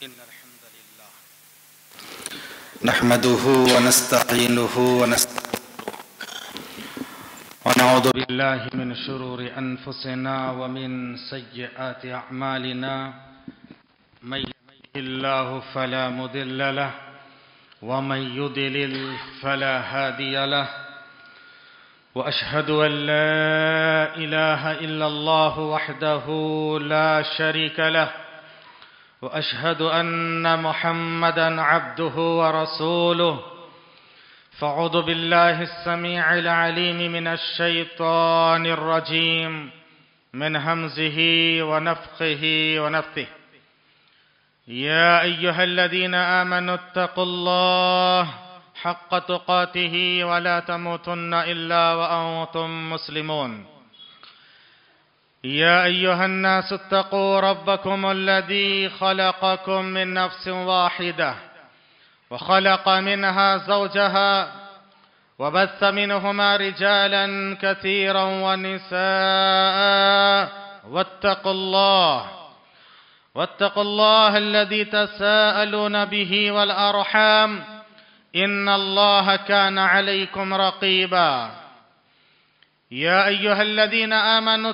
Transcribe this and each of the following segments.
إن الحمد لله نحمده ونستعينه ونستغفره ونعوذ بالله من شرور أنفسنا ومن سيئات أعمالنا من يهده الله فلا مضل له ومن يضلل فلا هادي له وأشهد أن لا إله إلا الله وحده لا شريك له وأشهد أن محمدًا عبده ورسوله فأعوذ بالله السميع العليم من الشيطان الرجيم من همزه ونفخه ونفثه يا أيها الذين آمنوا اتقوا الله حق تقاته ولا تموتن إلا وأنتم مسلمون يا أيها الناس اتقوا ربكم الذي خلقكم من نفس واحدة وخلق منها زوجها وبث منهما رجالا كثيرا ونساء واتقوا الله الذي تساءلون به والأرحام إن الله كان عليكم رقيبا يا أيها الذين آمنوا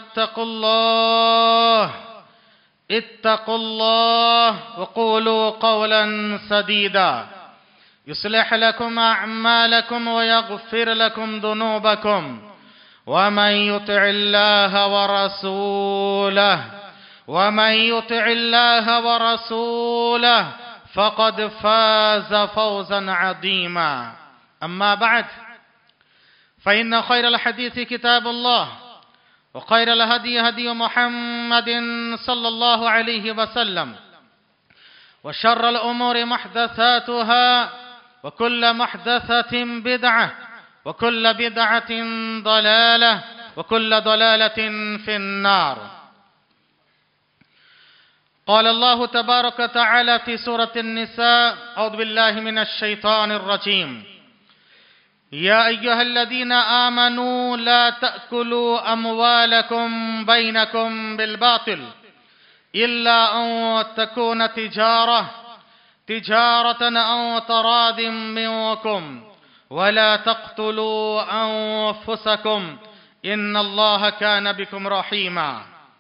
اتقوا الله وقولوا قولا سديدا يصلح لكم أعمالكم ويغفر لكم ذنوبكم ومن يطع الله ورسوله فقد فاز فوزا عظيما أما بعد فإن خير الحديث كتاب الله وخير الهدي هدي محمد صلى الله عليه وسلم وشر الأمور محدثاتها وكل محدثة بدعة وكل بدعة ضلالة وكل ضلالة في النار. قال الله تبارك وتعالى في سورة النساء أعوذ بالله من الشيطان الرجيم يا أيها الذين آمنوا لا تأكلوا أموالكم بينكم بالباطل إلا أن تكون تجارة أو تراض منكم ولا تقتلوا أنفسكم إن الله كان بكم رحيما.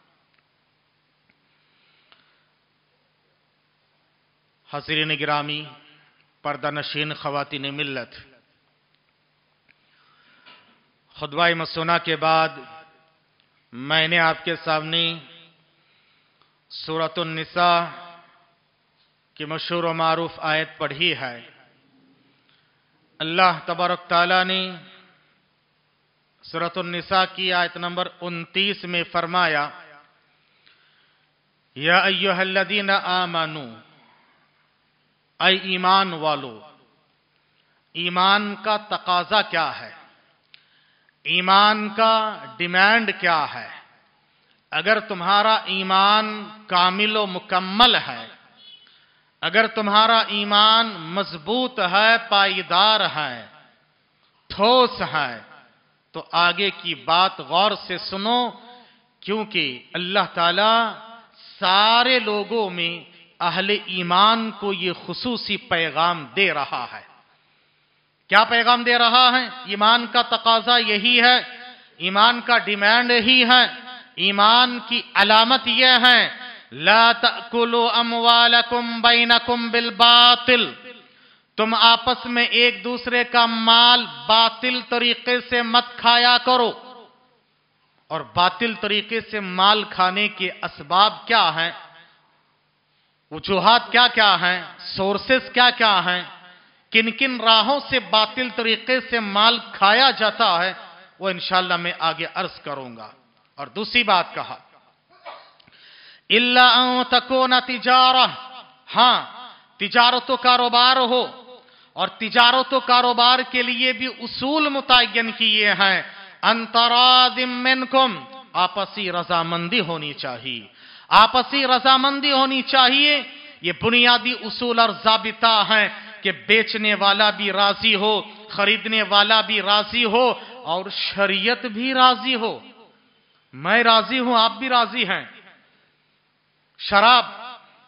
حاضرین گرامی، پردہ نشین خواتین ملت، خطبہ مسونہ کے بعد میں نے آپ کے سامنے سورۃ النساء کی مشہور و معروف آیت پڑھی ہے. اللہ تبارک تعالیٰ نے سورۃ النساء کی آیت نمبر 29 میں فرمایا یا ایھا الذین آمنوا، اے ایمان والو. ایمان کا تقاضا کیا ہے؟ ایمان کا ڈیمانڈ کیا ہے؟ اگر تمہارا ایمان کامل و مکمل ہے، اگر تمہارا ایمان مضبوط ہے، پائیدار ہے، ٹھوس ہے، تو آگے کی بات غور سے سنو، کیونکہ اللہ تعالیٰ سارے لوگوں میں اہل ایمان کو یہ خصوصی پیغام دے رہا ہے. کیا پیغام دے رہا ہے؟ ایمان کا تقاضا یہی ہے، ایمان کا ڈیمانڈ یہی ہے، ایمان کی علامت یہ ہے لا تأکلوا اموالکم بینکم بالباطل. تم آپس میں ایک دوسرے کا مال باطل طریقے سے مت کھایا کرو. اور باطل طریقے سے مال کھانے کے اسباب کیا ہیں، وجوہات کیا کیا ہیں، سورسز کیا کیا ہیں، کن کن راہوں سے باطل طریقے سے مال کھایا جاتا ہے، وہ انشاءاللہ میں آگے عرض کروں گا. اور دوسری بات کہا اِلَّا أَن تَكُونَ تِجَارَةً، ہاں تجارت و کاروبار ہو. اور تجارت و کاروبار کے لیے بھی اصول متعین کیے ہیں. أَن تَرَاضٍ مِّنكُمْ، آپسی رضامندی ہونی چاہیے، آپسی رضامندی ہونی چاہیے. یہ بنیادی اصول اور ضابطہ ہیں کہ بیچنے والا بھی راضی ہو، خریدنے والا بھی راضی ہو، اور شریعت بھی راضی ہو. میں راضی ہوں، آپ بھی راضی ہیں. شراب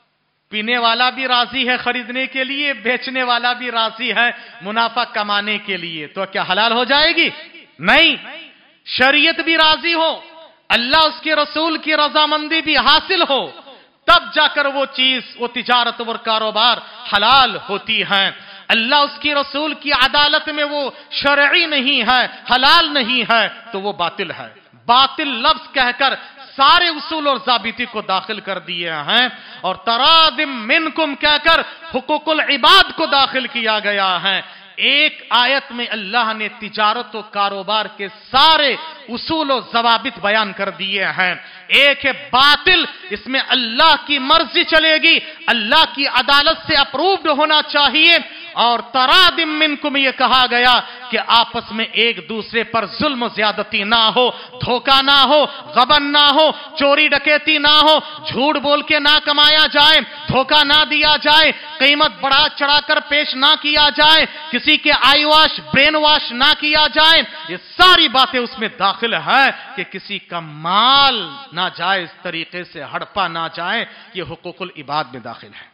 پینے والا بھی راضی ہے خریدنے کے لیے، بیچنے والا بھی راضی ہے منافع کمانے کے لیے، تو کیا حلال ہو جائے گی؟ نہیں، شریعت بھی راضی ہو، اللہ اس کے رسول کی رضامندی بھی حاصل ہو، تب جا کر وہ چیز، وہ تجارت اور کاروبار حلال ہوتی ہے۔ اللہ اس کی رسول کی عدالت میں وہ شرعی نہیں ہے، حلال نہیں ہے، تو وہ باطل ہے۔ باطل لفظ کہہ کر سارے اصول اور ضابطے کو داخل کر دیے ہیں، اور ترادم منکم کہہ کر حقوق العباد کو داخل کیا گیا ہے۔ ایک آیت میں اللہ نے تجارت و کاروبار کے سارے اصول و ضوابط بیان کر دیے ہیں۔ ایک ہے باطل، اس میں اللہ کی مرضی چلے گی، اللہ کی عدالت سے اپرووڈ ہونا چاہیے، اور ترادم منکم یہ کہا گیا کہ آپس میں ایک دوسرے پر ظلم و زیادتی نہ ہو، دھوکہ نہ ہو، غبن نہ ہو، چوری ڈکیتی نہ ہو، جھوٹ بول کے نہ کمایا جائے، دھوکہ نہ دیا جائے، قیمت بڑھا چڑھا کر پیش نہ کیا جائے، کسی کے آئی واش برین واش نہ کیا جائے، یہ ساری باتیں اس میں داخل ہے کہ کسی کا مال ناجائز طریقے سے ہڑپا نہ جائے، یہ حقوق العباد میں داخل ہے۔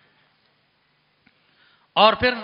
اور پھر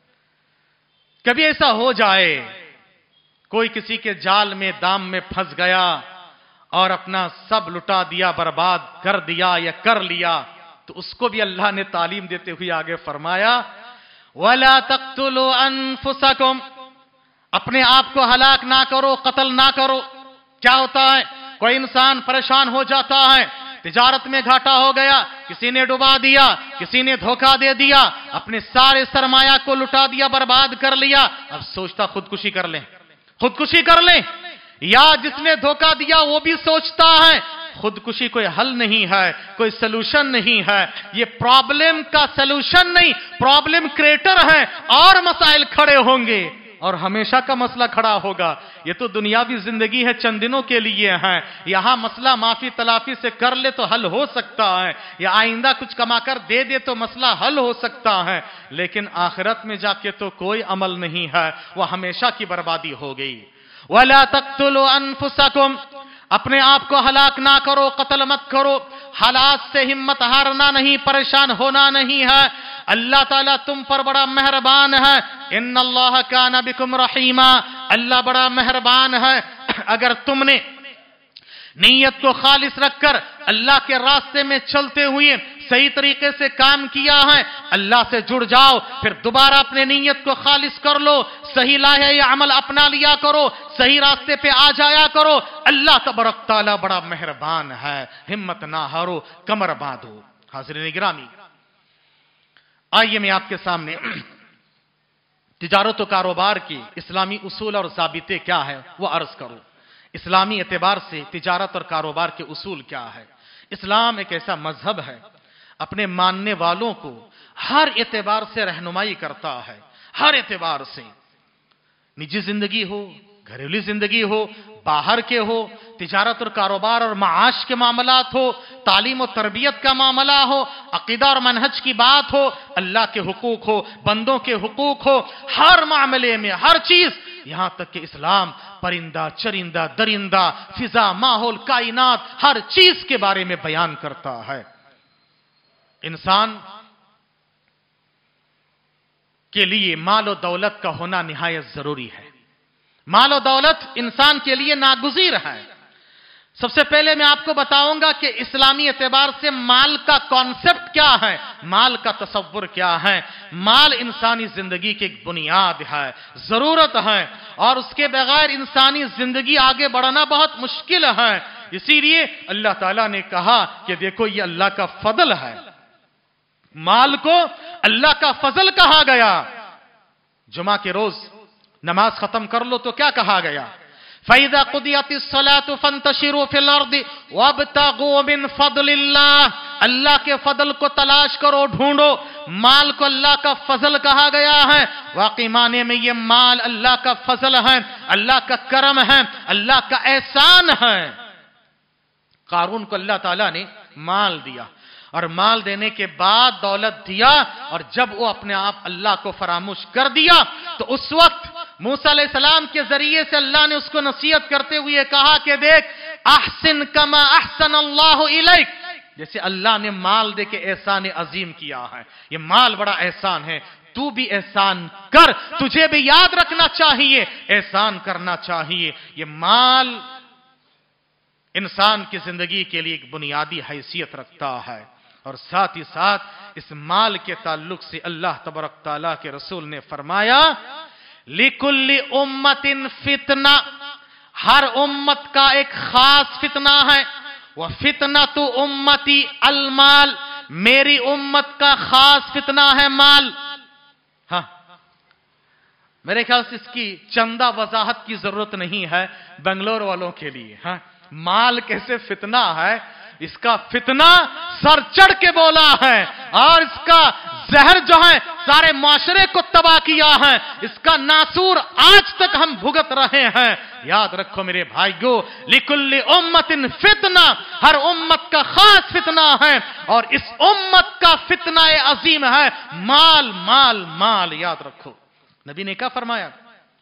کبھی ایسا ہو جائے کوئی کسی کے جال میں دام میں پھنس گیا اور اپنا سب لٹا دیا، برباد کر دیا یا کر لیا، تو اس کو بھی اللہ نے تعلیم دیتے ہوئے آگے فرمایا وَلَا تَقْتُلُوا أَنفُسَكُمْ، اپنے آپ کو ہلاک نہ کرو، قتل نہ کرو۔ کیا ہوتا ہے، کوئی انسان پریشان ہو جاتا ہے، تجارت میں گھاٹا ہو گیا، کسی نے ڈبا دیا، کسی نے دھوکہ دے دیا، اپنے سارے سرمایہ کو لٹا دیا، برباد کر لیا، اب سوچتا خودکشی کر لیں، خودکشی کر لیں، یا جس نے دھوکہ دیا وہ بھی سوچتا ہے خودکشی کوئی حل نہیں ہے، کوئی سلوشن نہیں ہے، یہ پرابلم کا سلوشن نہیں، پرابلم کریٹر ہے، اور مسائل کھڑے ہوں گے اور ہمیشہ کا مسئلہ کھڑا ہوگا۔ یہ تو دنیاوی زندگی ہے، چند دنوں کے لیے ہے، یہاں مسئلہ معافی تلافی سے کر لے تو حل ہو سکتا ہے، یا آئندہ کچھ کما کر دے دے تو مسئلہ حل ہو سکتا ہے، لیکن آخرت میں جا کے تو کوئی عمل نہیں ہے، وہ ہمیشہ کی بربادی ہو گئی۔ وَلَا تَقْتُلُوا أَنفُسَكُمْ، اپنے آپ کو ہلاک نہ کرو، قتل مت کرو، حالات سے ہمت ہارنا نہیں، پریشان ہونا نہیں ہے، اللہ تعالیٰ تم پر بڑا مہربان ہے، ان اللہ کان بکم رحیما، اللہ بڑا مہربان ہے۔ اگر تم نے نیت کو خالص رکھ کر اللہ کے راستے میں چلتے ہوئے صحیح طریقے سے کام کیا ہے، اللہ سے جڑ جاؤ، پھر دوبارہ اپنے نیت کو خالص کر لو، صحیح لائحہ یا عمل اپنا لیا کرو، صحیح راستے پہ آ جایا کرو، اللہ تبارک تعالیٰ بڑا مہربان ہے، ہمت نہ ہارو، کمر باندھو۔ حاضرین گرامی، آئیے میں آپ کے سامنے تجارت و کاروبار کی اسلامی اصول اور ضابطے کیا ہے وہ عرض کروں۔ اسلامی اعتبار سے تجارت اور کاروبار کے اصول کیا ہے؟ اسلام ایک ایسا مذہب ہے، اپنے ماننے والوں کو ہر اعتبار سے رہنمائی کرتا ہے، ہر اعتبار سے، نجی زندگی ہو، گھریلو زندگی ہو، باہر کے ہو، تجارت اور کاروبار اور معاش کے معاملات ہو، تعلیم و تربیت کا معاملہ ہو، عقیدہ اور منہج کی بات ہو، اللہ کے حقوق ہو، بندوں کے حقوق ہو، ہر معاملے میں ہر چیز، یہاں تک کہ اسلام پرندہ چرندہ درندہ فضا ماحول کائنات ہر چیز کے بارے میں بیان کرتا ہے۔ انسان کے لیے مال و دولت کا ہونا نہایت ضروری ہے، مال و دولت انسان کے لیے ناگزیر ہے۔ سب سے پہلے میں آپ کو بتاؤں گا کہ اسلامی اعتبار سے مال کا کانسیپٹ کیا ہے، مال کا تصور کیا ہے۔ مال انسانی زندگی کی ایک بنیاد ہے، ضرورت ہے، اور اس کے بغیر انسانی زندگی آگے بڑھنا بہت مشکل ہے۔ اسی لیے اللہ تعالیٰ نے کہا کہ دیکھو یہ اللہ کا فضل ہے، مال کو اللہ کا فضل کہا گیا۔ جمعہ کے روز نماز ختم کر لو تو کیا کہا گیا؟ فَإِذَا قُضِيَتِ الصَّلَاةُ فَانْتَشِرُوا فِي الْأَرْضِ وَابْتَغُوا مِنْ فَضْلِ اللَّهِ، اللہ کے فضل کو تلاش کرو، ڈھونڈو۔ مال کو اللہ کا فضل کہا گیا ہے، واقعی معنی میں یہ مال اللہ کا فضل ہے، اللہ کا کرم ہے، اللہ کا احسان ہے۔ قارون کو اللہ تعالیٰ نے مال دیا، اور مال دینے کے بعد دولت دیا، اور جب وہ اپنے آپ اللہ کو فراموش کر دیا تو اس وقت موسیٰ علیہ السلام کے ذریعے سے اللہ نے اس کو نصیحت کرتے ہوئے کہا کہ دیکھ، احسن کما احسن اللہ الیک، जैसे अल्लाह ने माल दे के एहसान अजीम किया है, ये माल बड़ा एहसान है, तू भी एहसान कर, तुझे भी याद रखना चाहिए, एहसान करना चाहिए। ये माल इंसान की जिंदगी के लिए एक बुनियादी हैसियत रखता है। और साथ ही साथ इस माल के ताल्लुक से अल्लाह तबारक तआला के रसूल ने फरमाया, लिकुल्ली उम्मतिन फितना, हर उम्मत का एक खास फितना है। वह फितना तो उम्मती अलमाल, मेरी उम्मत का खास फितना है माल। हाँ, मेरे ख्याल से इसकी चंदा वजाहत की जरूरत नहीं है बेंगलोर वालों के लिए। हाँ, माल कैसे फितना है, इसका फितना सर चढ़ के बोला है, और इसका जहर जो है सारे माशरे को तबाह किया है, इसका नासूर आज तक हम भुगत रहे हैं। याद रखो मेरे भाइयों, लिकुल्ली उम्मतिन फितना, हर उम्मत का खास फितना है, और इस उम्मत का फितना अजीम है माल माल माल। याद रखो नबी ने क्या फरमाया,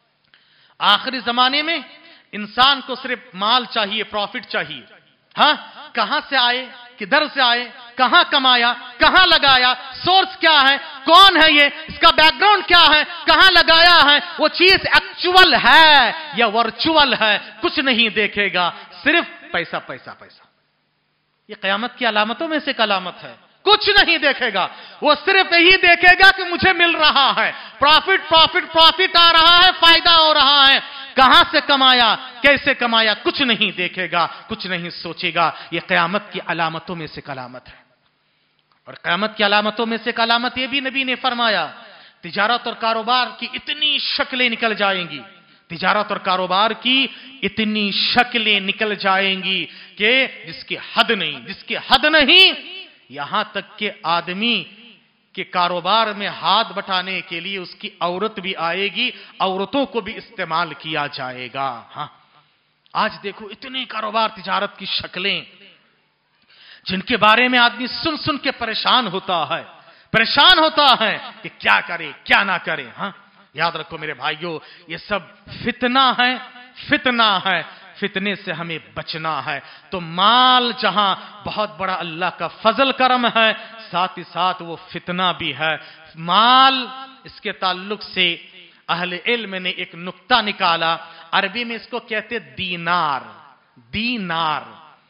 आखिरी जमाने में इंसान को सिर्फ माल चाहिए, प्रॉफिट चाहिए। हाँ, कहां से आए, किधर से आए, कहां कमाया, कहां लगाया, सोर्स क्या है, कौन है ये, इसका बैकग्राउंड क्या है, कहां लगाया है, वो चीज एक्चुअल है या वर्चुअल है, कुछ नहीं देखेगा, सिर्फ पैसा पैसा पैसा। ये कयामत की अलामतों में से एक अलामत है, कुछ नहीं देखेगा, वो सिर्फ यही देखेगा कि मुझे मिल रहा है, प्रॉफिट प्रॉफिट प्रॉफिट आ रहा है, फायदा हो रहा है, कहां से कमाया, कैसे कमाया, कुछ नहीं देखेगा, कुछ नहीं सोचेगा। यह कयामत की अलामतों में से एक अलामत है। और कयामत की अलामतों में से एक अलामत यह भी नबी ने फरमाया, तिजारत और कारोबार की इतनी शक्लें निकल जाएंगी, तिजारत और कारोबार की इतनी शक्लें निकल जाएंगी कि जिसकी हद नहीं, जिसकी हद नहीं। यहां तक कि आदमी के कारोबार में हाथ बटाने के लिए उसकी औरत भी आएगी, औरतों को भी इस्तेमाल किया जाएगा। हाँ, आज देखो इतने कारोबार तिजारत की शक्लें, जिनके बारे में आदमी सुन सुन के परेशान होता है, परेशान होता है कि क्या करे क्या ना करे। हाँ, याद रखो मेरे भाइयों, ये सब फितना है, फितना है, फितने से हमें बचना है। तो माल जहां बहुत बड़ा अल्लाह का फजल करम है, साथ ही साथ वो फितना भी है। माल, इसके ताल्लुक से अहले इल्म ने एक नुक्ता निकाला, अरबी में इसको कहते दीनार। दीनार,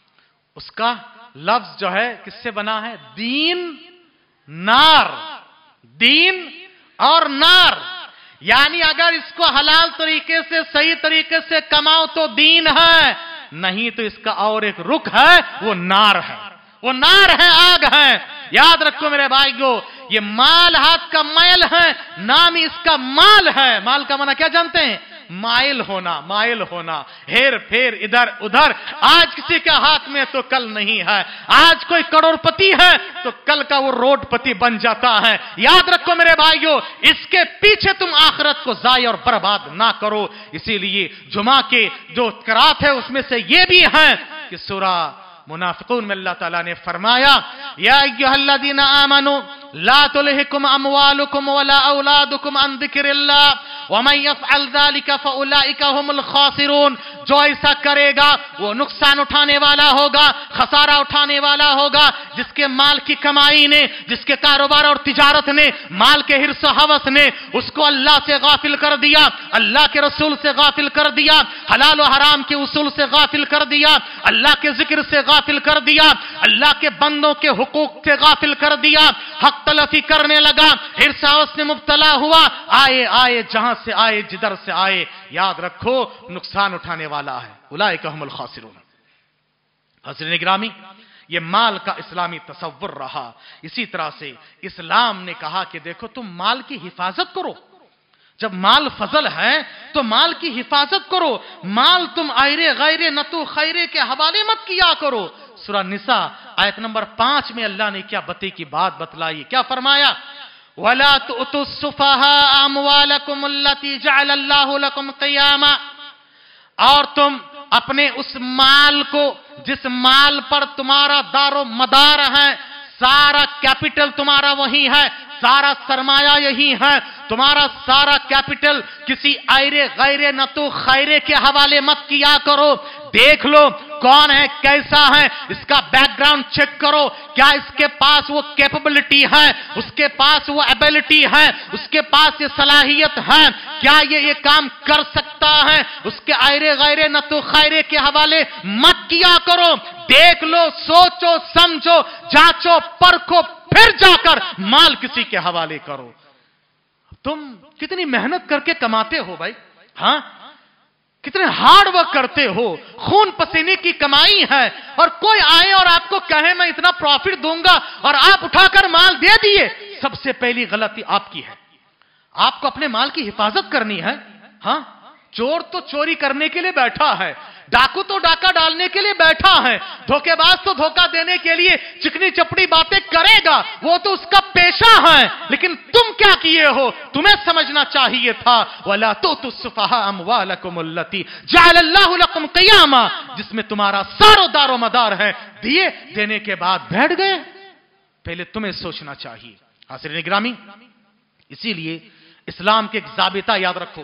उसका लफ्ज जो है किससे बना है, दीन नार, दीन और नार। यानी अगर इसको हलाल तरीके से, सही तरीके से कमाओ तो दीन है, नहीं तो इसका और एक रुख है, वो नार है, वो नार है, आग है। याद रखो मेरे भाइयों, ये माल हाथ का मैल है, नाम ही इसका माल है। माल का माना क्या जानते हैं, माइल होना, माइल होना, हेर फेर इधर उधर। आज किसी के हाथ में तो कल नहीं है, आज कोई करोड़पति है तो कल का वो रोडपति बन जाता है। याद रखो मेरे भाइयों, इसके पीछे तुम आखिरत को जाय और बर्बाद ना करो। इसीलिए जुमा के जो करात है उसमें से ये भी है कि सूरा मुनाफिकून में अल्लाह ताला ने फरमाया, या अय्युहल्लज़ीना आमनू ला तुल्हिकुम अमवालुकुम वला औलादुकुम अन ज़िक्रिल्लाह व मन यफ़अल ज़ालिका फ़उलाइका हुमुल ख़ासिरून। जो ऐसा करेगा वो नुकसान उठाने वाला होगा, खसारा उठाने वाला होगा। जिसके माल की कमाई ने, जिसके कारोबार और तिजारत ने, माल के हिर्स हवस ने उसको अल्लाह से गाफिल कर दिया, अल्लाह के रसूल से गाफिल कर दिया, हलाल और हराम के उसूल से गाफिल कर दिया, अल्लाह के जिक्र से गाफिल कर दिया, अल्लाह के बंदों के हुकूक से गाफिल कर दिया, हक तलफी करने लगा, हिर्स हवस में मुब्तला हुआ, आए आए जहां से आए, जिधर से आए, याद रखो नुकसान उठाने वाला है। उलाइका हुमुल खासिरून। हज़रत गिरामी, ये माल का इस्लामी तसव्वुर रहा। इसी तरह से इस्लाम ने कहा कि देखो तुम माल की हिफाजत करो, जब माल फजल है तो माल की हिफाजत करो, माल तुम आयरे गैरे नतु खैरे के हवाले मत किया करो। सूरा निसा आयत नंबर 5 में अल्लाह ने क्या बते की बात बतलाई, क्या फरमाया, वला तुअतुस सुफहा अमवालकुम अल्लती जअलल्लाहु लकुम क़ियामा। और तुम अपने उस माल को, जिस माल पर तुम्हारा दारो मदार है, सारा कैपिटल तुम्हारा वही है, सारा सरमाया यही है, तुम्हारा सारा कैपिटल किसी आयरे गैरे न तो खैरे के हवाले मत किया करो। देख लो कौन है, कैसा है, इसका बैकग्राउंड चेक करो, क्या इसके पास वो कैपेबिलिटी है, उसके पास वो एबिलिटी है, उसके पास ये सलाहियत है, क्या ये काम कर सकता है। उसके आयरे गैरे न तो खैरे के हवाले मत किया करो, देख लो, सोचो, समझो, जांचो, परखो, फिर जाकर माल किसी के हवाले करो। तुम कितनी मेहनत करके कमाते हो भाई, हां, कितने हार्ड वर्क करते हो, खून पसीने की कमाई है, और कोई आए और आपको कहे मैं इतना प्रॉफिट दूंगा और आप उठाकर माल दे दिए, सबसे पहली गलती आपकी है। आपको अपने माल की हिफाजत करनी है। हां, चोर तो चोरी करने के लिए बैठा है, डाकू तो डाका डालने के लिए बैठा है, धोखेबाज तो धोखा देने के लिए चिकनी चपड़ी बातें करेगा, वो तो उसका पेशा है। लेकिन तुम क्या किए हो, तुम्हें समझना चाहिए था, वला तुसफहा अमवालकुमुल्लती जअलल्लाहु लकुम क़ियामा, जिसमें तुम्हारा सारो दारो मदार है, दिए देने के बाद बैठ गए। पहले तुम्हें सोचना चाहिए। हाज़िरीन गिरामी, इसीलिए इस्लाम के एक ज़ाबिता याद रखो,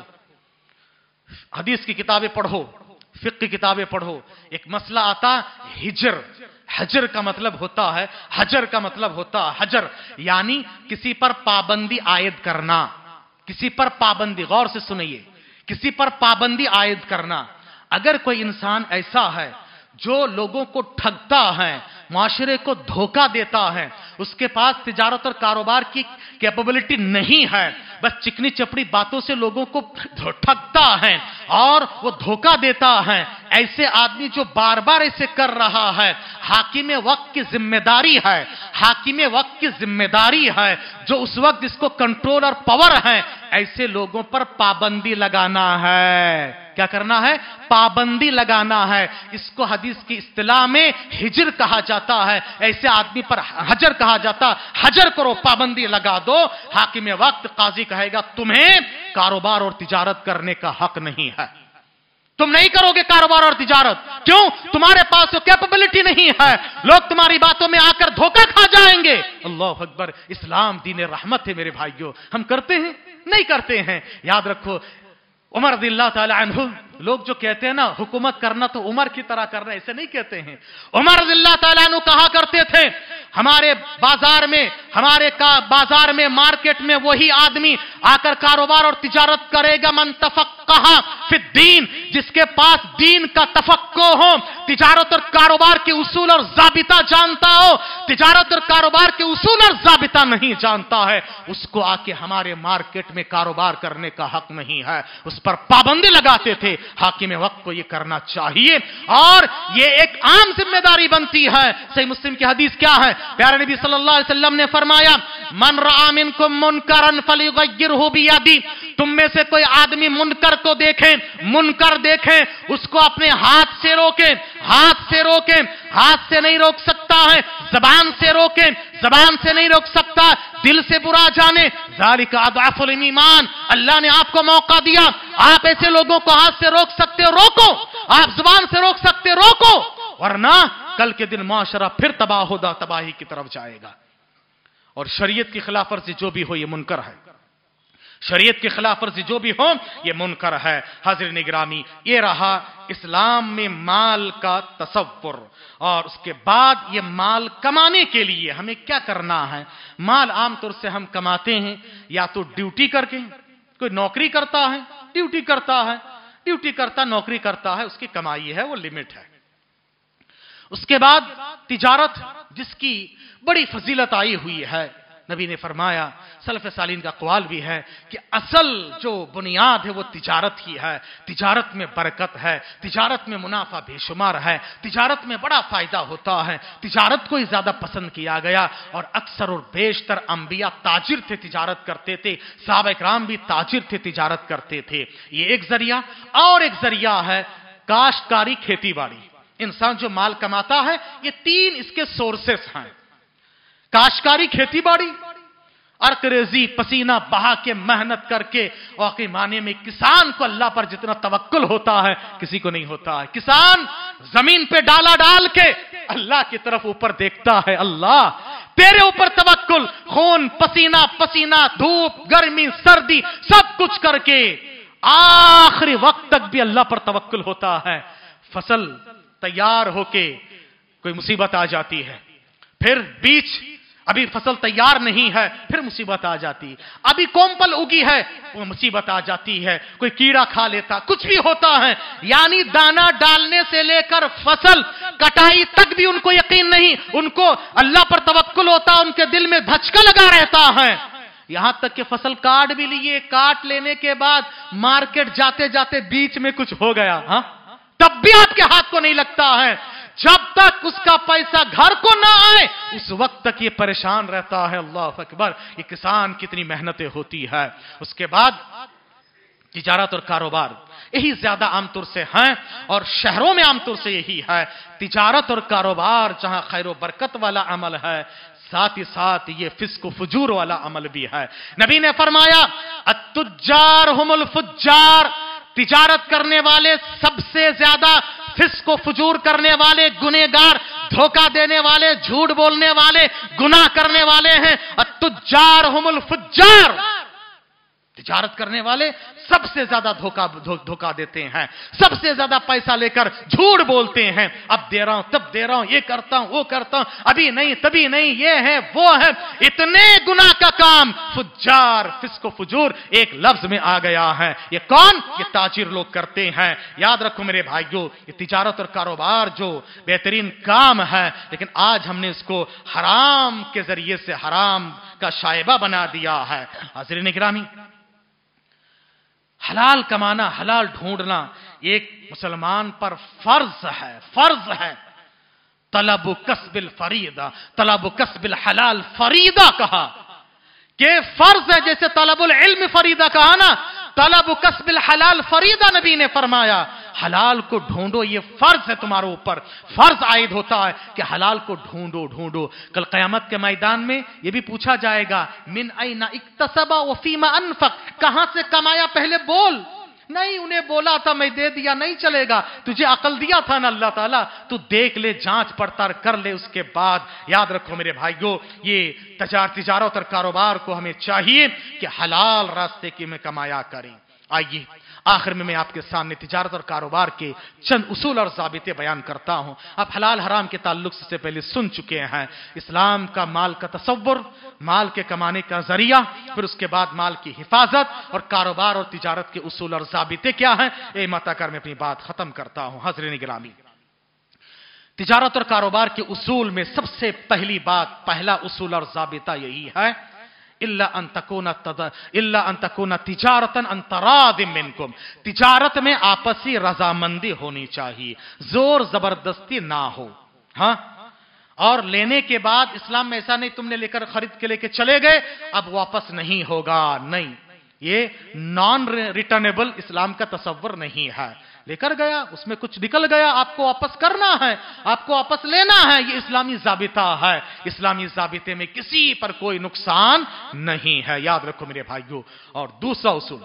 हदीस की किताबें पढ़ो, फिक्र की किताबें पढ़ो, एक मसला आता हिजर। हजर का मतलब होता है, हजर का मतलब होता है हजर, यानी किसी पर पाबंदी आयद करना, किसी पर पाबंदी, गौर से सुनिए, किसी पर पाबंदी आयद करना। अगर कोई इंसान ऐसा है जो लोगों को ठगता है, माशरे को धोखा देता है, उसके पास तिजारत और कारोबार की कैपेबिलिटी नहीं है, बस चिकनी चपड़ी बातों से लोगों को ठगता है और वो धोखा देता है, ऐसे आदमी जो बार बार ऐसे कर रहा है, हाकिम वक्त की जिम्मेदारी है, हाकिम वक्त की जिम्मेदारी है, जो उस वक्त जिसको कंट्रोल और पावर है, ऐसे लोगों पर पाबंदी लगाना है। क्या करना है? पाबंदी लगाना है। इसको हदीस की इस्तिलाह में हिजर कहा जाता है। ऐसे आदमी पर हजर कहा जाता, हजर करो, पाबंदी लगा दो। हाकिम वक्त काजी कहेगा तुम्हें कारोबार और तिजारत करने का हक नहीं है, तुम नहीं करोगे कारोबार और तिजारत। क्यों? तुम्हारे पास तो कैपेबिलिटी नहीं है, लोग तुम्हारी बातों में आकर धोखा खा जाएंगे। अल्लाह अकबर। इस्लाम दीन रहमत है मेरे भाइयों। हम करते हैं? नहीं करते हैं। याद रखो, उमर रज़ियल्लाहु ताला अन्हु, लोग जो कहते हैं ना हुकूमत करना तो उमर की तरह करना, ऐसे नहीं कहते हैं। उमर रज़ियल्लाहु ताला अन्हु कहा करते थे, हमारे बाजार में, बाजार में, मार्केट में वही आदमी आकर कारोबार और तिजारत करेगा मन तफक्कहा फिद्दीन, जिसके पास दीन का तफक्को हो, तिजारत और कारोबार के उसूल और ज़ाबिता जानता हो। तिजारत और कारोबार के उसूल और ज़ाबिता नहीं जानता है, उसको आके हमारे मार्केट में कारोबार करने का हक नहीं है। उस पर पाबंदी लगाते थे। हाकिम वक्त को यह करना चाहिए और यह एक आम जिम्मेदारी बनती है। सही मुस्लिम की हदीस क्या है? प्यारे नबी सल्लल्लाहु अलैहि वसल्लम ने फरमाया, मन रआ मिनकुम मुनकरन फलियुगय्यिरहु बियदी, तुम में से कोई आदमी मुनकर को देखे, मुनकर देखे, उसको अपने हाथ से रोके, हाथ से रोके, हाथ से नहीं रोक सकता है, जबान से रोके, जबान से नहीं रोक सकता, दिल से बुरा जाने, ज़ालिका अदअफुल ईमान। अल्लाह ने आपको मौका दिया, आप ऐसे लोगों को हाथ से रोक सकते हो, रोको। आप जुबान से रोक सकते हो, रोको, वरना कल के दिन माशरा फिर तबाही की तरफ जाएगा। और शरीयत की खिलाफ वर्जी जो भी हो, यह मुनकर है। शरीयत की खिलाफ वर्जी जो भी हो, यह मुनकर है। हाज़िरीन गिरामी, ये रहा इस्लाम में माल का तसव्वुर। और उसके बाद ये माल कमाने के लिए हमें क्या करना है? माल आमतौर से हम कमाते हैं या तो ड्यूटी करके, कोई नौकरी करता है, ड्यूटी करता है, ड्यूटी करता, नौकरी करता है, उसकी कमाई है, वो लिमिट है। उसके बाद तिजारत, जिसकी बड़ी फजीलत आई हुई है। नबी ने फरमाया, सलफ़ सालीन का क़वाल भी है कि असल जो बुनियाद है वो तिजारत ही है। तिजारत में बरकत है, तिजारत में मुनाफा बेशुमार है, तिजारत में बड़ा फायदा होता है। तिजारत को ही ज्यादा पसंद किया गया और अक्सर और बेशतर अंबिया ताजिर थे, तिजारत करते थे। सहाबा इकराम भी ताजिर थे, तिजारत करते थे। ये एक जरिया। और एक जरिया है काश्तकारी, खेती बाड़ी। इंसान जो माल कमाता है, ये तीन इसके सोर्सेस हैं। काश्तकारी, खेती बाड़ी, अर्करेजी, पसीना बहा के मेहनत करके। वाकई माने में किसान को अल्लाह पर जितना तवक्कुल होता है किसी को नहीं होता है। किसान जमीन पे डाला डाल के अल्लाह की तरफ ऊपर देखता है, अल्लाह तेरे ऊपर तवक्कुल, खून पसीना पसीना, धूप गर्मी सर्दी सब कुछ करके आखिरी वक्त तक भी अल्लाह पर तवक्कुल होता है। फसल तैयार होके कोई मुसीबत आ जाती है, फिर बीच अभी फसल तैयार नहीं है, फिर मुसीबत आ जाती, अभी कोमपल उगी है, वो मुसीबत आ जाती है, कोई कीड़ा खा लेता, कुछ भी होता है। यानी दाना डालने से लेकर फसल कटाई तक भी उनको यकीन नहीं, उनको अल्लाह पर तवक्कुल होता, उनके दिल में धचका लगा रहता है। यहां तक कि फसल काट भी लिए, काट लेने के बाद मार्केट जाते जाते बीच में कुछ हो गया, तब भी आपके हाथ को नहीं लगता है। जब तक उसका पैसा घर को ना आए उस वक्त तक ये परेशान रहता है। अल्लाह अकबर, ये किसान कितनी मेहनतें होती है। उसके बाद तिजारत और कारोबार यही ज्यादा आमतौर से हैं और शहरों में आमतौर से यही है। तिजारत और कारोबार जहां खैर व बरकत वाला अमल है, साथ ही साथ ये फिस्क फुजूर वाला अमल भी है। नबी ने फरमाया अत्तुज्जार हुमुल फुज्जार, तिजारत करने वाले सबसे ज्यादा फिस्क फुजूर करने वाले, गुनहगार, धोखा देने वाले, झूठ बोलने वाले, गुनाह करने वाले हैं। अत्तुज्जार हुमुल फुज्जार, तिजारत करने वाले सबसे ज्यादा धोखा देते हैं, सबसे ज्यादा पैसा लेकर झूठ बोलते हैं। अब दे रहा हूं, तब दे रहा हूं, ये करता हूं, वो करता हूं, अभी नहीं, तभी नहीं, ये है, वो है, इतने गुनाह का काम। फुज्जार, फिस्क फुजूर एक लफ्ज में आ गया है। ये कौन? ये ताजिर लोग करते हैं। याद रखो मेरे भाइयों, ये तिजारत और कारोबार जो बेहतरीन काम है, लेकिन आज हमने इसको हराम के जरिए से हराम का शायबा बना दिया है। हाज़रीन गिरामी, हलाल कमाना, हलाल ढूंढना एक मुसलमान पर फर्ज है, फर्ज है। तलब कसबिल फरीदा, तलब कसबिल हलाल फरीदा कहा कि फर्ज है, जैसे तलबुल इल्म फरीदा कहा ना, तलब कसबिल हलाल फरीदा नबी ने फरमाया हलाल को ढूंढो, ये फर्ज है तुम्हारे ऊपर। फर्ज आयद होता है कि हलाल को ढूंढो ढूंढो। कल क़यामत के मैदान में ये भी पूछा जाएगा मिन ऐना इक्तसबा व फीमा अनफक, कहां से कमाया पहले बोल। नहीं, उन्हें बोला था मैं दे दिया, नहीं चलेगा, तुझे अकल दिया था ना अल्लाह ताला, तू देख ले, जांच पड़ताल कर ले, उसके बाद। याद रखो मेरे भाइयों, ये तिजारत और कारोबार को हमें चाहिए कि हलाल रास्ते की में कमाया करें। आइए आखिर में मैं आपके सामने तिजारत और कारोबार के चंद उसूल और ज़ाबिते बयान करता हूं। आप हलाल हराम के ताल्लुक से पहले सुन चुके हैं। इस्लाम का माल का तसव्वुर, माल के कमाने का जरिया, फिर उसके बाद माल की हिफाजत और कारोबार और तिजारत के उसूल और ज़ाबिते क्या हैं, ये मताकर मैं अपनी बात खत्म करता हूं। हाज़रीन गिरामी, तिजारत और कारोबार के उसूल में सबसे पहली बात, पहला उसूल और ज़ाबिता यही है, इल्ला अन तकूना तिजारतन अन तरादिम मिनकुम, तिजारत में आपसी रजामंदी होनी चाहिए, जोर जबरदस्ती ना हो। हाँ, और लेने के बाद इस्लाम में ऐसा नहीं तुमने लेकर खरीद के लेके चले गए अब वापस नहीं होगा, नहीं, ये नॉन रिटर्नेबल इस्लाम का तसव्वुर नहीं है। लेकर गया, उसमें कुछ निकल गया, आपको वापस करना है, आपको वापस लेना है, ये इस्लामी ज़ाबिता है। इस्लामी ज़ाबिते में किसी पर कोई नुकसान नहीं है, याद रखो मेरे भाइयों। और दूसरा उसूल,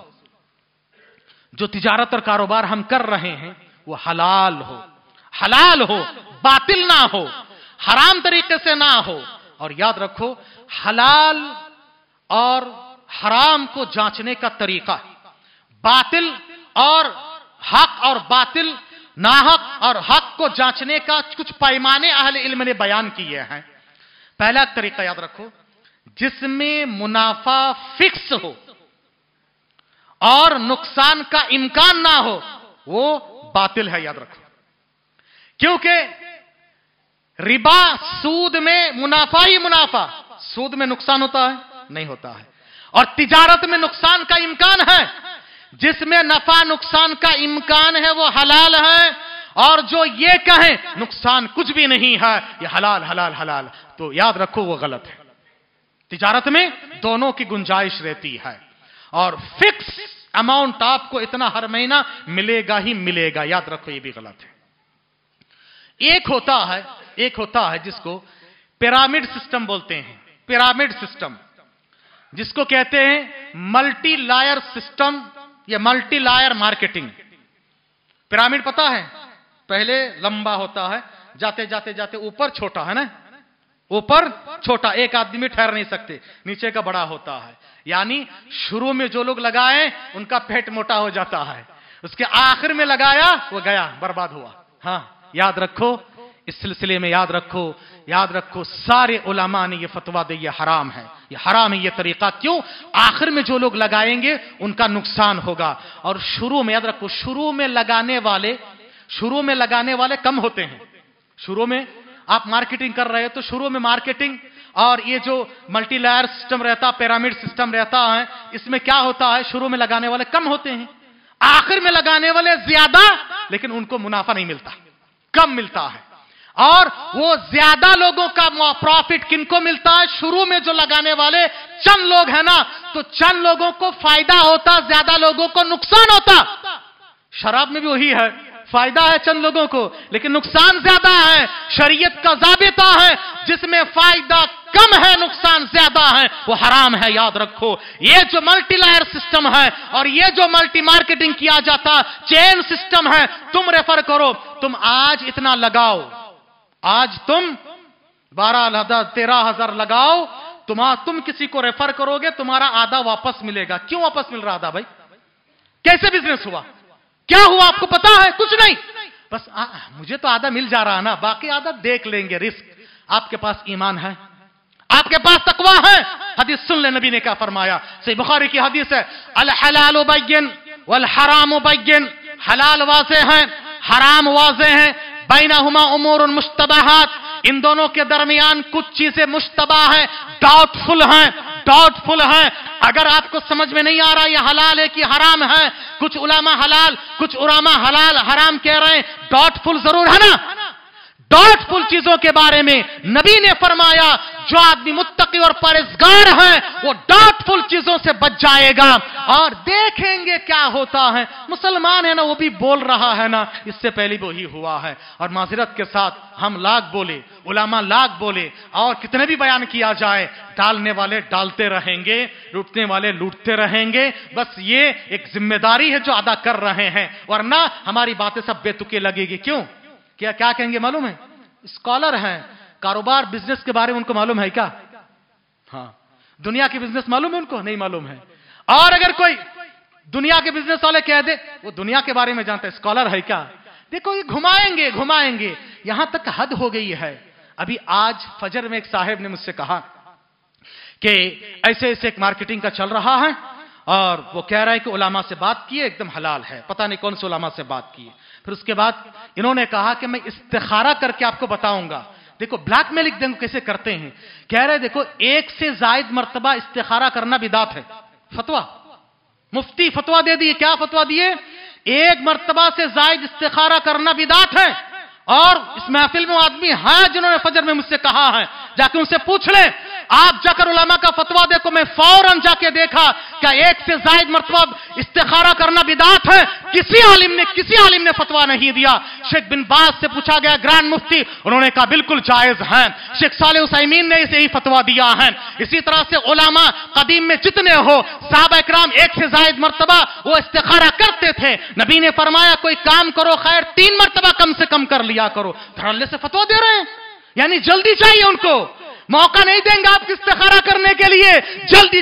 जो तिजारत और कारोबार हम कर रहे हैं वो हलाल हो, हलाल हो, बातिल ना हो, हराम तरीके से ना हो। और याद रखो, हलाल और हराम को जांचने का तरीका, बातिल और हक और बातिल, नाहक और हक को जांचने का कुछ पैमाने अहले इल्म ने बयान किए हैं। पहला तरीका याद रखो, जिसमें मुनाफा फिक्स हो और नुकसान का इम्कान ना हो, वो बातिल है, याद रखो। क्योंकि रिबा, सूद में मुनाफा ही मुनाफा, सूद में नुकसान होता है? नहीं होता है। और तिजारत में नुकसान का इम्कान है, जिसमें नफा नुकसान का इम्कान है वो हलाल है। और जो ये कहे नुकसान कुछ भी नहीं है, ये हलाल हलाल हलाल, तो याद रखो वो गलत है। तिजारत में दोनों की गुंजाइश रहती है और फिक्स अमाउंट आपको इतना हर महीना मिलेगा ही मिलेगा, याद रखो ये भी गलत है। एक होता है जिसको पिरामिड सिस्टम बोलते हैं, पिरामिड सिस्टम, जिसको कहते हैं मल्टी लायर सिस्टम या मल्टी लायर मार्केटिंग। पिरामिड पता है, पहले लंबा होता है, जाते जाते जाते ऊपर छोटा है ना, ऊपर छोटा, एक आदमी ठहर नहीं सकते, नीचे का बड़ा होता है। यानी शुरू में जो लोग लगाए उनका पेट मोटा हो जाता है, उसके आखिर में लगाया वो गया, बर्बाद हुआ। हाँ, याद रखो, इस सिलसिले में याद रखो सारे उलमा ने ये फतवा दे ये हराम है, ये हराम है ये तरीका। क्यों? आखिर में जो लोग लगाएंगे उनका नुकसान होगा। और शुरू में याद रखो, शुरू में लगाने वाले कम होते हैं। शुरू में आप मार्केटिंग कर रहे हो तो शुरू में मार्केटिंग और ये जो मल्टी लेयर सिस्टम रहता, पिरामिड सिस्टम रहता है, इसमें क्या होता है, शुरू में लगाने वाले कम होते हैं, आखिर में लगाने वाले ज्यादा, लेकिन उनको मुनाफा नहीं मिलता, कम मिलता है। और वो ज्यादा लोगों का प्रॉफिट किनको मिलता है? शुरू में जो लगाने वाले चंद लोग हैं ना, तो चंद लोगों को फायदा होता, ज्यादा लोगों को नुकसान होता। शराब में भी वही है, फायदा है चंद लोगों को लेकिन नुकसान ज्यादा है। शरीयत का ज़ाबिता है, जिसमें फायदा कम है नुकसान ज्यादा है, वो हराम है, याद रखो। ये जो मल्टी लेयर सिस्टम है और ये जो मल्टी मार्केटिंग किया जाता चेन सिस्टम है, तुम रेफर करो, तुम आज इतना लगाओ, आज तुम 12,000 13,000 लगाओ, तुम किसी को रेफर करोगे, तुम्हारा आधा वापस मिलेगा। क्यों वापस मिल रहा आधा भाई? कैसे बिजनेस हुआ? क्या हुआ आपको पता है? कुछ नहीं, बस मुझे तो आधा मिल जा रहा है ना, बाकी आधा देख लेंगे, रिस्क। आपके पास ईमान है, आपके पास तकवा है। हदीस सुन ले, नबी ने क्या फरमाया, सही बुखारी की हदीस है, अल हलालु बैयिन वल हरामु बैयिन। हलाल वाज़े है, हराम वाज़े है, बैनहुमा उमूरुन मुश्तबहात, इन दोनों के दरमियान कुछ चीजें मुश्तबा है, डाउटफुल है। अगर आपको समझ में नहीं आ रहा ये हलाल है कि हराम है, कुछ उलमा हलाल, कुछ उलमा हलाल हराम कह रहे हैं, डाउटफुल जरूर है ना। डाउटफुल चीजों के बारे में नबी ने फरमाया, जो आदमी मुत्तकी और परहेजगार है वो डाउटफुल चीजों से बच जाएगा। और देखेंगे क्या होता है, मुसलमान है ना, वो भी बोल रहा है ना, इससे पहले भी वही हुआ है। और माजरत के साथ हम लाख बोले, उलमा लाख बोले, और कितने भी बयान किया जाए, डालने वाले डालते रहेंगे, लूटने वाले लूटते रहेंगे। बस ये एक जिम्मेदारी है जो अदा कर रहे हैं, वरना हमारी बातें सब बेतुकी लगेगी। क्यों? क्या कहेंगे मालूम है? स्कॉलर हैं, कारोबार बिजनेस के बारे में उनको मालूम है क्या? हाँ, दुनिया की बिजनेस मालूम है उनको? नहीं मालूम है। और अगर कोई दुनिया के बिजनेस वाले कह दे वो दुनिया के बारे में जानते हैं, स्कॉलर है क्या? देखो ये घुमाएंगे, यहां तक हद हो गई है। अभी आज फजर में एक साहब ने मुझसे कहा कि ऐसे एक मार्केटिंग का चल रहा है, और वो कह रहा है कि उलमा से बात किए, एकदम हलाल है, पता नहीं कौन से उलमा से बात किए। फिर उसके बाद इन्होंने कहा कि मैं इस्तिखारा करके आपको बताऊंगा। देखो ब्लैकमेलिंग देखो कैसे करते हैं। कह रहे देखो, एक से जायद मर्तबा इस्तिखारा करना बिदात है। फतवा मुफ्ती फतवा दे दिए। क्या फतवा दिए? एक मर्तबा से जायद इस्तिखारा करना बिदात है। और इस महफिल में आदमी है जिन्होंने फजर में मुझसे कहा है, जाके उनसे पूछ ले, आप जाकर उलमा का फतवा देखो। मैं फौरन जाके देखा, क्या एक से जायद मर्तबा इस्तिखारा करना बिदात है? किसी आलिम ने फतवा नहीं दिया। शेख बिन बाज से पूछा गया, ग्रैंड मुफ्ती, उन्होंने कहा बिल्कुल जायज है। शेख सालेह उसैमीन ने इसे ही फतवा दिया है। इसी तरह से उलमा कदीम में जितने हो, साहबा इकराम एक से जायद मर्तबा वो इस्तिखारा करते थे। नबी ने फरमाया कोई काम करो खैर 3 मर्तबा कम से कम कर लिया करो। धड़ल्ले से फतवा दे रहे हैं, यानी जल्दी चाहिए उनको, मौका नहीं देंगे आपको इस्तिखारा करने के लिए। जल्दी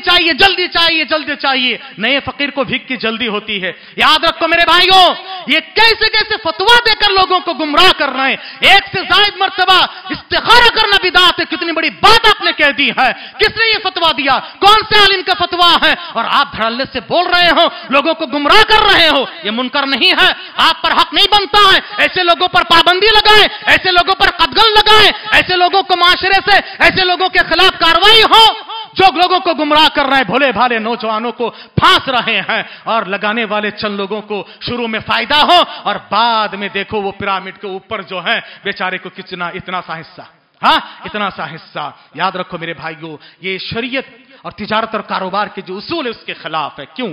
चाहिए। नए फकीर को भीख की जल्दी होती है। याद रखो मेरे भाइयों, ये कैसे फतवा देकर लोगों को गुमराह कर रहे हैं। एक से जायद मर्तबा इस्तिखारा करना बिदात है। कितनी बड़ी बात आपने कह दी है। किसने ये फतवा दिया? कौन से आलिम का फतवा है? और आप धड़ल्ले से बोल रहे हो, लोगों को गुमराह कर रहे हो। ये मुनकर नहीं है, आप पर हक नहीं बनता है। ऐसे लोगों पर पाबंदी लगाए, ऐसे लोगों पर कदगन लगाए, ऐसे लोगों को माशरे से, ऐसे लोगों के खिलाफ कार्रवाई हो जो लोगों को गुमराह कर रहे हैं, भोले भाले नौजवानों को फांस रहे हैं, और लगाने वाले चंद लोगों को शुरू में फायदा हो और बाद में देखो वो पिरामिड के ऊपर जो है बेचारे को इतना सा हिस्सा। याद रखो मेरे भाइयों, ये शरीयत और तिजारत और कारोबार के जो उसूल है उसके खिलाफ है। क्यों?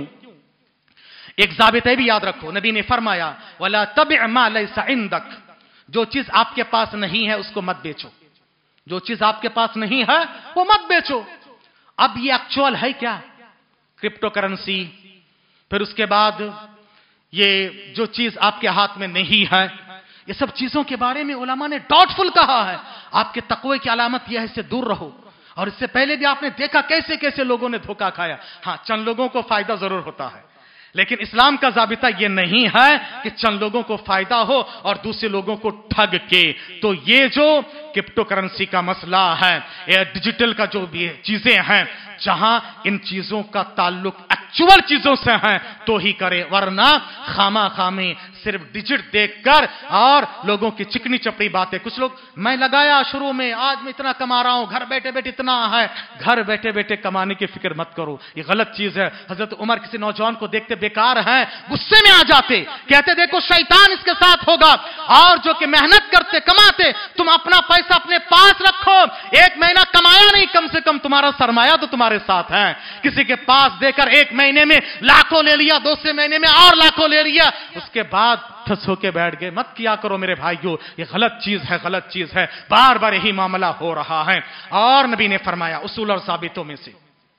एक ज़ाबिता भी याद रखो, नबी ने फरमाया वला तबि' मा लैसा इंदक, जो चीज आपके पास नहीं है उसको मत बेचो। जो चीज आपके पास नहीं है वो मत बेचो। अब ये एक्चुअल है क्या? क्रिप्टो करेंसी, फिर उसके बाद ये जो चीज आपके हाथ में नहीं है, ये सब चीजों के बारे में उलमा ने डाउटफुल कहा है। आपके तकवे की अलामत यह है, इससे दूर रहो। और इससे पहले भी आपने देखा कैसे लोगों ने धोखा खाया। हाँ, चंद लोगों को फायदा जरूर होता है, लेकिन इस्लाम का ज़ाबिता यह नहीं है कि चंद लोगों को फायदा हो और दूसरे लोगों को ठग के। तो ये जो क्रिप्टो करेंसी का मसला है, ये डिजिटल का जो भी चीजें हैं, जहां इन चीजों का ताल्लुक एक्चुअल चीजों से है तो ही करे, वरना खामा खामी सिर्फ डिजिट देखकर और लोगों की चिकनी चपड़ी बातें। कुछ लोग मैं लगाया शुरू में, आज मैं इतना कमा रहा हूं, घर बैठे बैठे इतना है। घर बैठे बैठे कमाने की फिक्र मत करो, ये गलत चीज है। हजरत उमर किसी नौजवान को देखते बेकार हैं, गुस्से में आ जाते, कहते देखो शैतान इसके साथ होगा, और जो कि मेहनत करते कमाते, तुम अपना पैसा अपने पास रखो, एक महीना कमाया नहीं, कम से कम तुम्हारा सरमाया तो तुम्हारे साथ है। किसी के पास देकर एक महीने में लाखों ले लिया, दूसरे महीने में और लाखों ले लिया, उसके बाद ठस होके बैठ गए। मत किया करो मेरे भाइयों, ये गलत चीज है, गलत चीज है। बार बार यही मामला हो रहा है। और नबी ने फरमाया उसूल और साबितों में से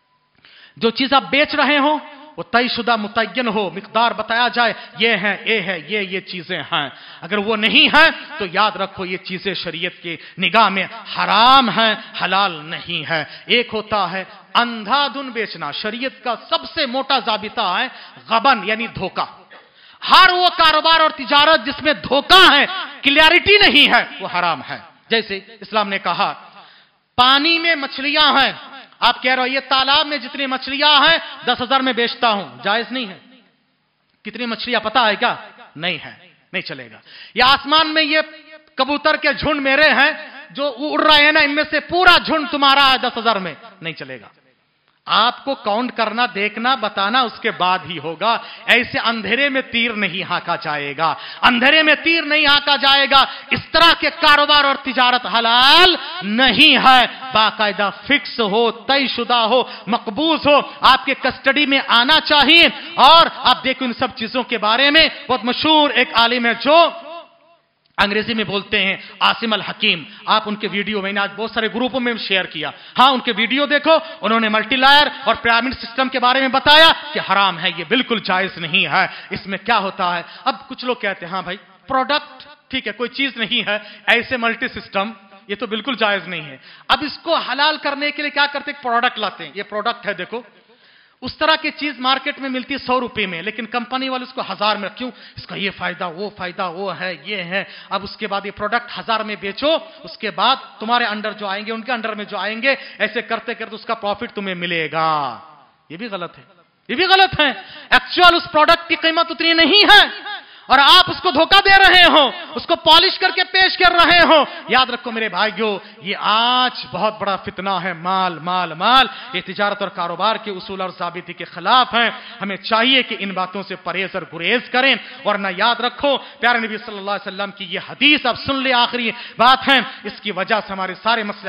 जो चीज आप बेच रहे हो वो तयशुदा मुतय्यन हो, मिकदार बताया जाए, ये है, ये चीजें हैं। अगर वो नहीं है तो याद रखो ये चीजें शरीयत की निगाह में हराम है, हलाल नहीं है। एक होता है अंधाधुन बेचना, शरीयत का सबसे मोटा जाबिता है गबन यानी धोखा। हर वो कारोबार और तिजारत जिसमें धोखा है, क्लियरिटी नहीं है, वो हराम है। जैसे इस्लाम ने कहा पानी में मछलियां हैं, आप कह रहे हो ये तालाब में जितनी मछलियां हैं 10,000 में बेचता हूं, जायज नहीं है। कितनी मछलियां पता है क्या? नहीं है, नहीं चलेगा। या आसमान में ये कबूतर के झुंड मेरे हैं जो उड़ रहे हैं ना, इनमें से पूरा झुंड तुम्हारा है 10,000 में, नहीं चलेगा। आपको काउंट करना, देखना, बताना उसके बाद ही होगा। ऐसे अंधेरे में तीर नहीं हाका जाएगा, अंधेरे में तीर नहीं हाका जाएगा। इस तरह के कारोबार और तिजारत हलाल नहीं है। बाकायदा फिक्स हो, तयशुदा हो, मकबूज हो, आपके कस्टडी में आना चाहिए। और आप देखो इन सब चीजों के बारे में बहुत मशहूर एक आलिम है जो अंग्रेजी में बोलते हैं, आसिम अल हकीम। आप उनके वीडियो मैंने आज बहुत सारे ग्रुपों में शेयर किया, हाँ उनके वीडियो देखो। उन्होंने मल्टीलायर और पिरामिड सिस्टम के बारे में बताया कि हराम है, ये बिल्कुल जायज नहीं है। इसमें क्या होता है, अब कुछ लोग कहते हैं हाँ भाई प्रोडक्ट ठीक है, कोई चीज नहीं है, ऐसे मल्टी सिस्टम ये तो बिल्कुल जायज नहीं है। अब इसको हलाल करने के लिए क्या करते हैं, प्रोडक्ट लाते हैं, ये प्रोडक्ट है देखो। उस तरह की चीज मार्केट में मिलती है 100 रुपए में, लेकिन कंपनी वाले उसको 1000 में, क्यों? इसका ये फायदा, वो है, ये है। अब उसके बाद ये प्रोडक्ट 1000 में बेचो, उसके बाद तुम्हारे अंडर जो आएंगे, उनके अंडर में जो आएंगे, ऐसे करते करते उसका प्रॉफिट तुम्हें मिलेगा। ये भी गलत है, ये भी गलत है। एक्चुअल उस प्रोडक्ट की कीमत उतनी नहीं है और आप उसको धोखा दे रहे हो, उसको पॉलिश करके पेश कर रहे हो। याद रखो मेरे भाइयों, ये आज बहुत बड़ा फितना है, माल माल माल। ये तिजारत और कारोबार के उसूल और ज़ाबिते के खिलाफ है। हमें चाहिए कि इन बातों से परहेज और गुरेज करें। वरना याद रखो प्यारे नबी सल्लल्लाहु अलैहि वसल्लम की ये हदीस, अब सुन ले, आखिरी बात है, इसकी वजह से हमारे सारे मसले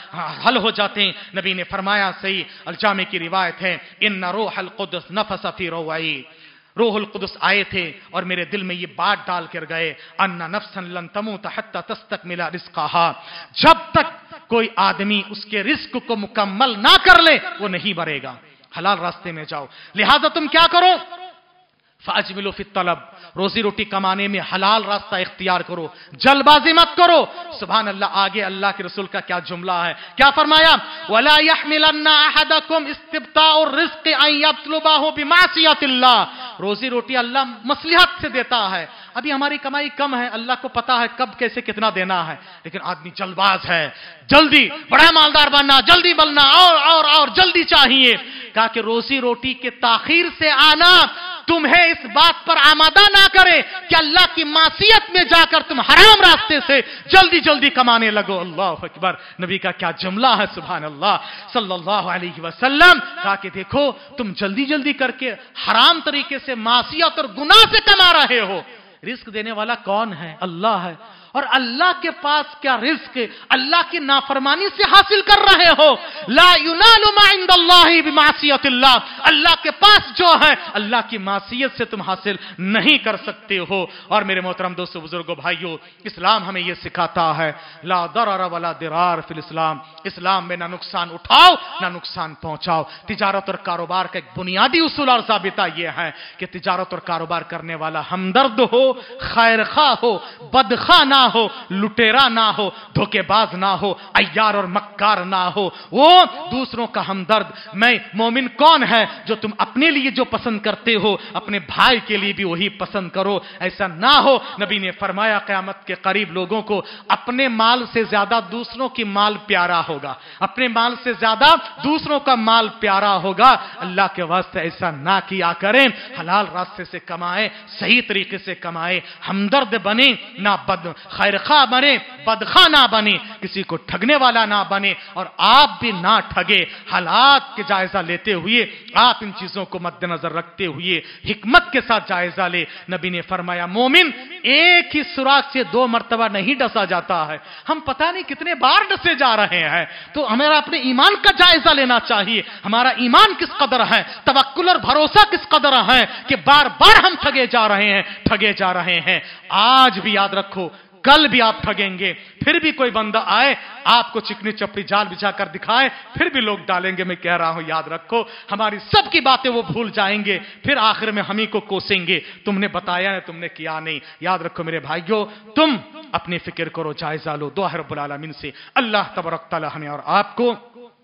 हल हो जाते हैं। नबी ने फरमाया, सही अल-जामी की रिवायत है, इन्ना रूहुल कुद्स नफसा फी रुवाई, रूहुल कुद्स आए थे और मेरे दिल में ये बात डाल कर गए, अन्ना नफ्सन लन तमूत हत्ता तस्तकमिला रिज़्क़हा, जब तक कोई आदमी उसके रिस्क को मुकम्मल ना कर ले वो नहीं मरेगा। हलाल रास्ते में जाओ। लिहाजा तुम क्या करो, फाजमिलु फी तलब, रोजी रोटी कमाने में हलाल रास्ता इख्तियार करो, जल्दबाजी मत करो। सुभान अल्लाह, आगे अल्लाह के रसूल का क्या जुमला है, क्या फरमाया, वला यहमिलन्ना अहदकुम इस्तिब्ताउर रिज़्क़ अन यत्लुबहु बिमासियतिल्लाह। रोजी रोटी अल्लाह मसलिहत से देता है। अभी हमारी कमाई कम है, अल्लाह को पता है कब कैसे कितना देना है, लेकिन आदमी जल्दबाज है, जल्दी बड़ा मालदार बनना, जल्दी बनना, और जल्दी चाहिए। कहा कि रोजी रोटी के ताखीर से आना तुम्हें इस बात पर आमादा ना करे कि अल्लाह की मासियत में जाकर तुम हराम रास्ते से जल्दी जल्दी कमाने लगो। अल्लाह अकबर, नबी का क्या जुमला है, सुभान अल्लाह सल्लल्लाहु अलैहि वसल्लम। कहा कि देखो तुम जल्दी जल्दी करके हराम तरीके से मासियत और गुनाह से कमा रहे हो। रिस्क देने वाला कौन है? अल्लाह है। और अल्लाह के पास क्या रिस्क अल्लाह की नाफरमानी से हासिल कर रहे हो। ला युनालु मा इंदल्लाहि बिमासियतिल्लाह, अल्लाह के पास जो है अल्लाह की मासियत से तुम हासिल नहीं कर सकते हो। और मेरे मोहतरम दोस्तों, बुजुर्गों, भाइयों, इस्लाम हमें यह सिखाता है, ला दरर वला दिरार फिल इस्लाम, इस्लाम में ना नुकसान उठाओ ना नुकसान पहुंचाओ। तिजारत और कारोबार का एक बुनियादी उसूल और ज़ाबिता यह है कि तिजारत और कारोबार करने वाला हमदर्द हो, खैर खा हो, बदखा ना हो, लुटेरा ना हो, धोखेबाज ना हो, अय्यार और मक्कार ना हो, वो दूसरों का हमदर्द। मैं मोमिन कौन है जो तुम अपने लिए जो पसंद करते हो अपने भाई के लिए भी वही पसंद करो, ऐसा ना हो। नबी ने फरमाया क़यामत के करीब लोगों को अपने माल से ज्यादा दूसरों की माल प्यारा होगा, अपने माल से ज्यादा दूसरों का माल प्यारा होगा। अल्लाह के वास्ते ऐसा ना किया करें, हलाल रास्ते से कमाएं, सही तरीके से कमाएं, हमदर्द बने ना खैरखा बने, बदखा ना बने, किसी को ठगने वाला ना बने और आप भी ना ठगे। हालात के जायजा लेते हुए, आप इन चीजों को मद्देनजर रखते हुए हिकमत के साथ जायजा ले। नबी ने फरमाया मोमिन एक ही सुराख से 2 मर्तबा नहीं डसा जाता है। हम पता नहीं कितने बार डसे जा रहे हैं, तो हमें अपने ईमान का जायजा लेना चाहिए। हमारा ईमान किस कदर है, तवक्कुल और भरोसा किस कदर है कि बार बार हम ठगे जा रहे हैं। आज भी याद रखो, कल भी आप ठगेंगे, फिर भी कोई बंदा आए आपको चिकनी चपड़ी जाल बिछाकर दिखाए, फिर भी लोग डालेंगे। मैं कह रहा हूं याद रखो, हमारी सबकी बातें वो भूल जाएंगे, फिर आखिर में हम ही को कोसेंगे, तुमने बताया है, तुमने किया नहीं। याद रखो मेरे भाइयों, तुम अपनी फिक्र करो, जायजा लो, दुआ है रब्बुल आलमीन से अल्लाह तबारक तआला हमें और आपको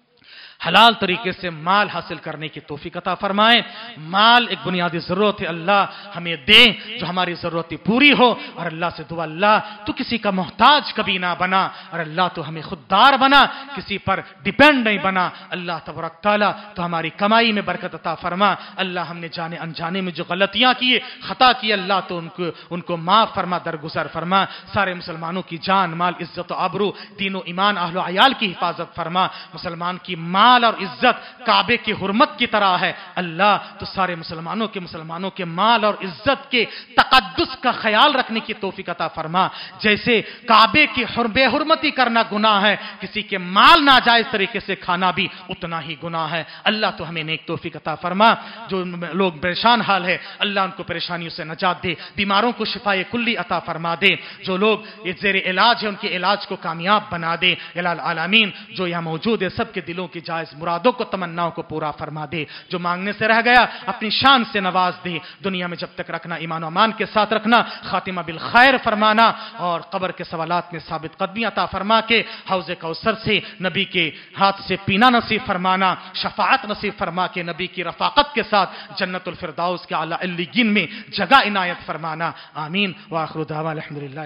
हलाल तरीके से माल हासिल करने की तौफीक अता फरमाए। माल एक बुनियादी जरूरत है, अल्लाह हमें दे जो हमारी जरूरतें पूरी हो। और अल्लाह से दुआ, अल्लाह तू किसी का मोहताज कभी ना बना, और अल्लाह तो हमें खुददार बना, किसी पर डिपेंड नहीं बना। अल्लाह तबारक तआला तो हमारी कमाई में बरकत अता फरमा। अल्लाह हमने जाने अनजाने में जो गलतियां किए, खता किए, अल्लाह तो उनको माफ फरमा, दरगुजर फरमा। सारे मुसलमानों की जान माल इज्जत आबरू दीनो ईमान अहलो अयाल की हिफाजत फरमा। मुसलमान की माल और इज्जत काबे की हुर्मत की तरह है। अल्लाह तो सारे मुसलमानों के माल और इज्जत के तकद्दुस का ख्याल रखने की तौफीक अता फरमा। जैसे काबे की बेहुरमती करना गुनाह है, किसी के माल नाजायज तरीके से खाना भी उतना ही गुनाह है। अल्लाह तो हमें नेक तौफीक अता फरमा। जो लोग परेशान हाल है, अल्लाह उनको परेशानियों से नजात दे, बीमारों को शिफाए कुल्ली अता फरमा दे। जो लोग जेर इलाज है उनके इलाज को कामयाब बना दे। इलाल आलमीन जो यहाँ मौजूद है सबके दिलों की जायज मुरादों को, तमन्नाओं को पूरा फरमा दे। जो मांगने से रह गया अपनी शान से नवाज दे। दुनिया में जब तक रखना ईमान और अमान के साथ रखना, खातिमा बिल खैर फरमाना, और कब्र के सवालात में साबित कदमी अता फरमा के हौज़े कौसर से नबी के हाथ से पीना नसीब फरमाना, शफाअत नसीब फरमा के नबी की रफाकत के साथ जन्नतुल फिरदौस के आला इल्लियीन में जगह इनायत फरमाना। आमीन व आखिरु दावा अल्हम्दुलिल्लाह।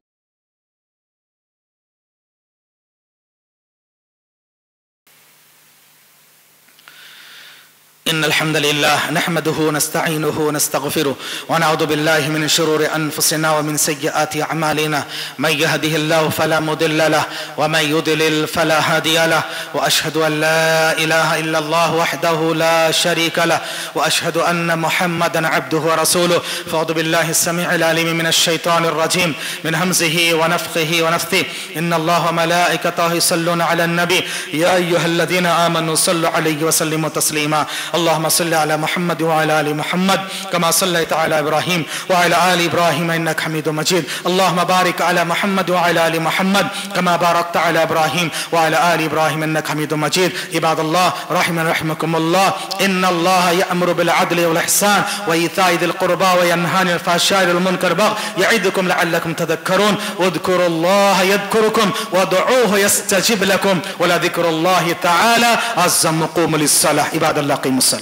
إن الحمد لله نحمده ونستعينه ونستغفره ونعوذ بالله من شرور أنفسنا ومن سيئات أعمالنا. من يهده الله فلا مضل له ومن يضلل فلا هادي له. وأشهد أن لا إله إلا الله وحده لا شريك له وأشهد أن محمدا عبده ورسوله. فأعوذ بالله السميع العليم من الشيطان الرجيم من همزه ونفخه ونفثه. إن الله وملائكته يصلون على النبي يا أيها الذين آمنوا صلوا عليه وسلموا تسليما. اللهم صل على محمد وعلى آل محمد كما صليت على إبراهيم وعلى آل إبراهيم إنك حميد مجيد. اللهم بارك على محمد وعلى آل محمد كما باركت على إبراهيم وعلى آل إبراهيم إنك حميد مجيد. عباد الله رحمكم الله، إن الله يأمر بالعدل والإحسان وإيتاء ذي القربى وينهى عن الفحشاء والمنكر والبغي يعظكم لعلكم تذكرون. واذكروا الله يذكركم وادعوه يستجب لكم ولذكر الله تعالى أعظم. قوموا للصلاة. عباد الله قيموا الصلاة.